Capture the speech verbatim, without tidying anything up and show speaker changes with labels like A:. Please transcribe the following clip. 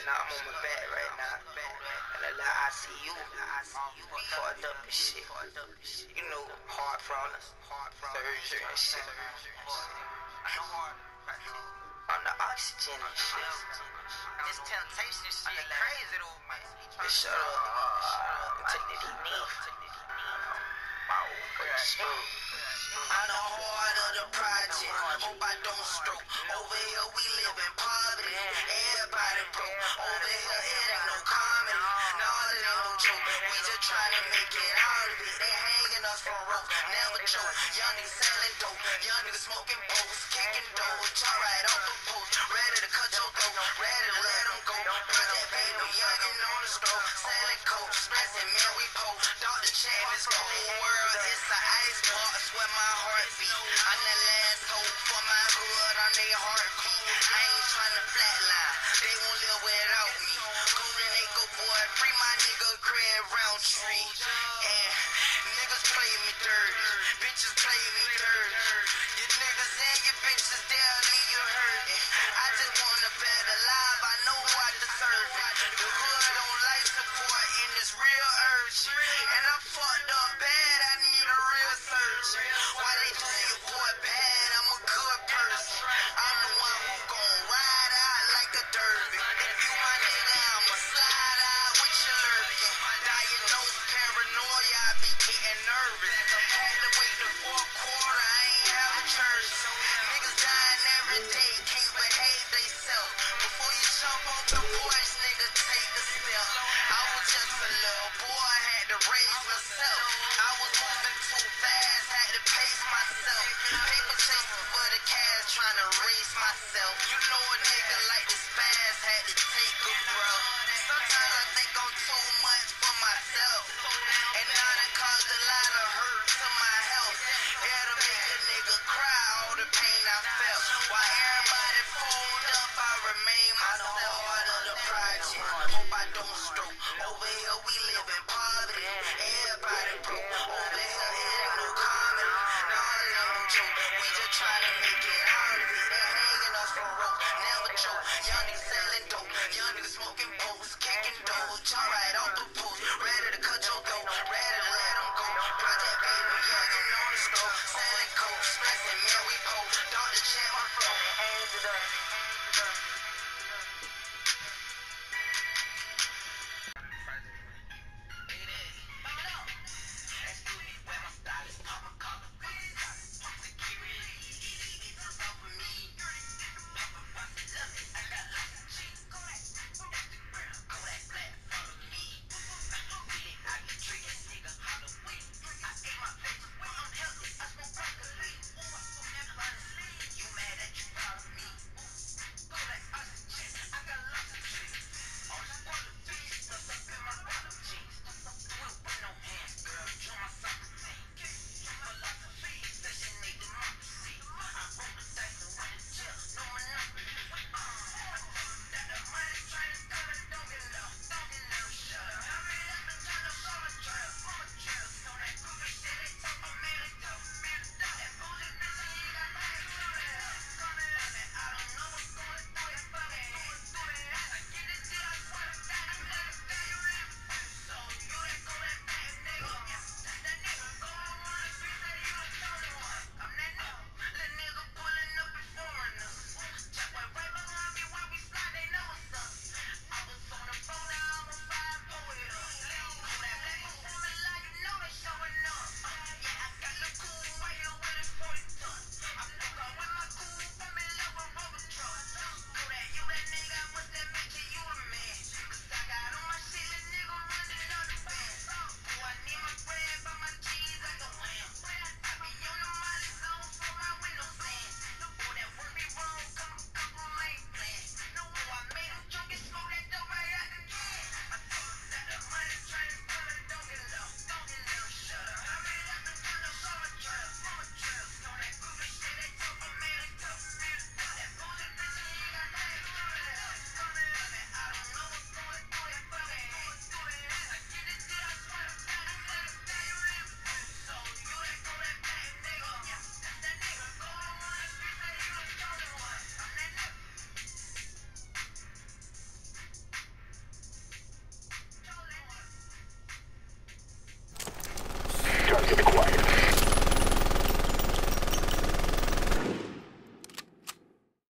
A: right now. I'm on my back right now. And a little I C U. Fucked up and shit. You know, heart problems, surgery and shit. On the oxygen and shit.
B: This temptation shit crazy though, man.
A: Bitch, shut up. Take the D knee. My old bitch. I'm the heart of the project. Hope I don't stroke. Over here we live in poverty. Everybody broke. Over here it ain't no comedy. No, it ain't no joke. We just trying to make it out of it. They hanging us from rope. Never joke. Young niggas selling dope. Young niggas smoking posts. Kicking dough. Chop right off the post. Ready to cut your throat. Ready to let them go. Put that baby youngin' on the stove. Selling coke. Stressing man we po. Doctor Chan, this whole world it's an ice box where my heart beat. I'm the last hope for my hood on their heartbeat. I ain't tryna flatline. They won't live without me. Golden Acre boy, free my nigga Craig Roundtree. And niggas play me dirty. Bitches play me dirty. You niggas and your bitches, they'll leave you hurting. I just want a better life. I know I deserve it. The hood on life support and it's real urgent. And I'm fucked up bad. I need a real surgeon. Why they do your boy bad? I'm a good person. I'm the one who gon' ride out like a derby. If you my nigga, I'ma slide out with you lurking. Diagnosed paranoia, I be getting nervous. Had to wait the fourth quarter, I ain't have a church. Niggas dying every day, can't behave they self. Before you jump off the porch, nigga, take a step. I was just a little boy, had to raise myself. I was moving too fast, had to pace myself. Paper chasing for the cash, trying to race myself. You know a nigga like the spaz, had to take a breath. Sometimes I think I'm too much for myself. And now that caused a lot of hurt to my health. It'll make a nigga cry, all the pain I felt. While everybody fold up, I remain myself. Heart of the project, hope I don't stroke. Over here we live in